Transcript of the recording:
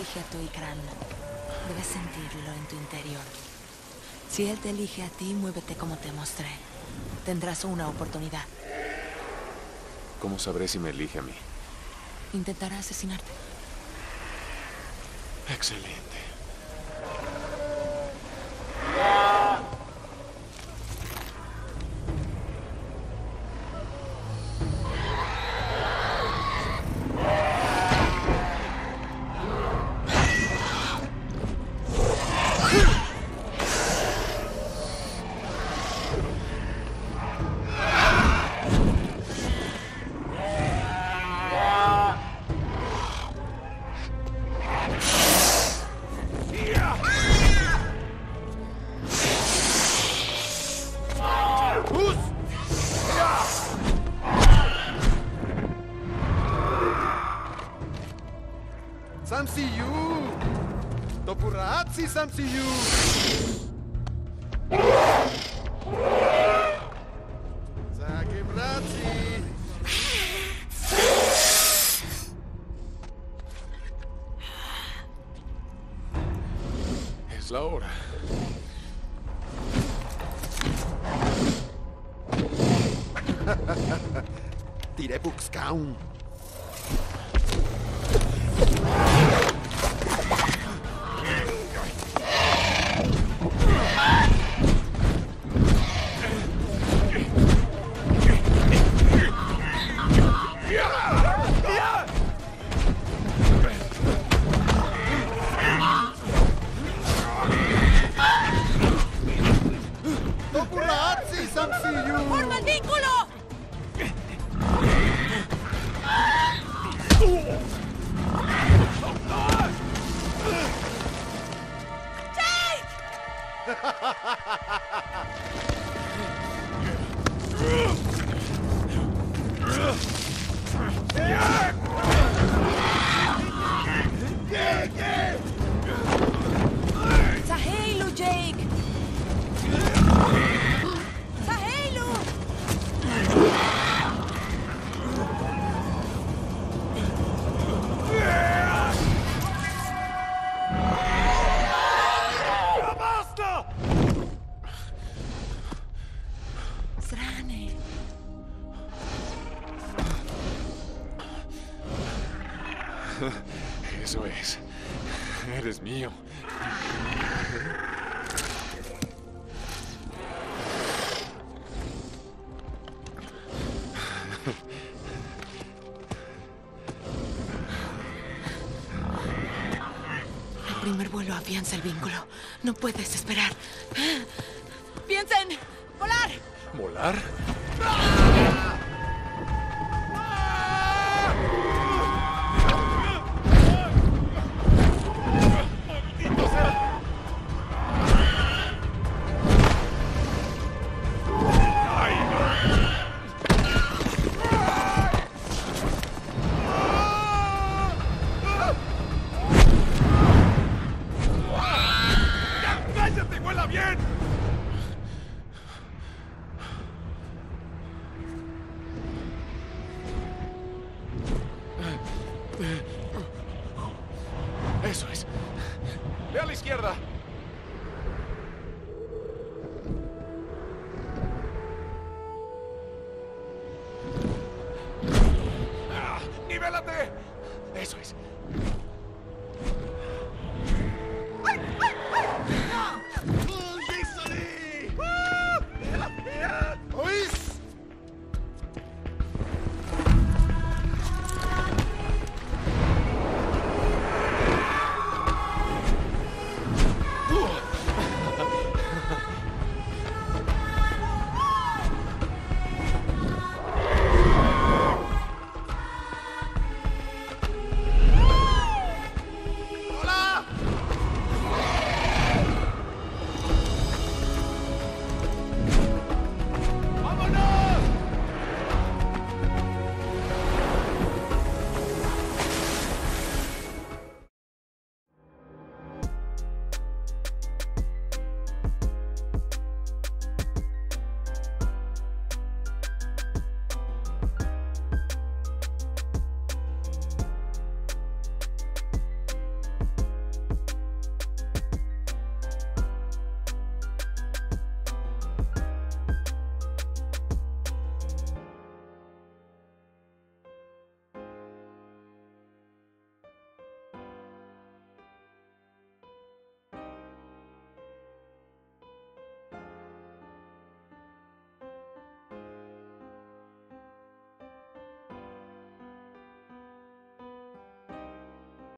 elige a tu Ikran, debes sentirlo en tu interior. Si él te elige a ti, muévete como te mostré. Tendrás una oportunidad. ¿Cómo sabré si me elige a mí? Intentará asesinarte. Excelente. Samsiyu! Topurazzi, Samsiyu! Zakimrazzi! Es la hora. Tirebuxkaun! Topurazzi, Samsiyu! ¡Forma el vínculo! ¡Saheilu, Jake! ¡Saheilu! ¡Basta! Srane. Eso es. Eres mío. El primer vuelo afianza el vínculo. No puedes esperar. ¡Piensa en volar! ¿Volar? ¡Cállate, vuela bien! Eso es. Ve a la izquierda. ¡Nivélate! Eso es.